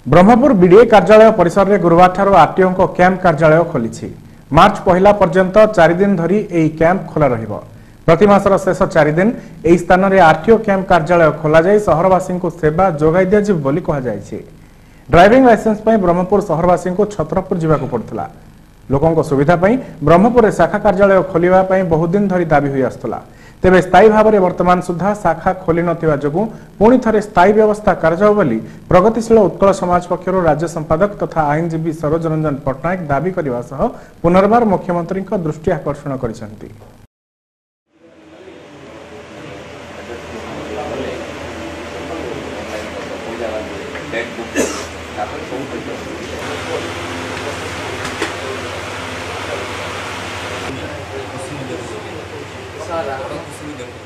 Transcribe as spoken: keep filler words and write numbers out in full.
Brahmapur BDA कार्यालय परिसर में गुरुवार ठारू आरटीओ को कैंप कार्यालय खोली मार्च पहला पर्यंत चार दिन धरी यह कैंप खोला रहिबो। प्रति मासर शेष चार दिन यह स्थान में आरटीओ कैंप कार्यालय खोल जाए सहरवासी को सेवा जोगाई दिया बोली कहुछि। ड्राइविंग लाइसेंस पर ब्रह्मपुर सहरवासी को छतरपुर जावाक पड़ता। लोकों सुविधा ब्रह्मपुर शाखा कार्यालय खोलने बहुत दिन धरी दाबी हुई आसुला। तेबे स्थायी भाव में वर्तमान सुधा शाखा खोली नथिबा जोगु पुणी थरे स्थायी व्यवस्था कराजाउ बोली प्रगतिशील उत्कल समाज पक्षर राज्य संपादक तथा आईनजीवी सरोज रंजन पट्टनायक दाबी करने सह पुनर्बार मुख्यमंत्री दृष्टि आकर्षण करिसेंती। सारा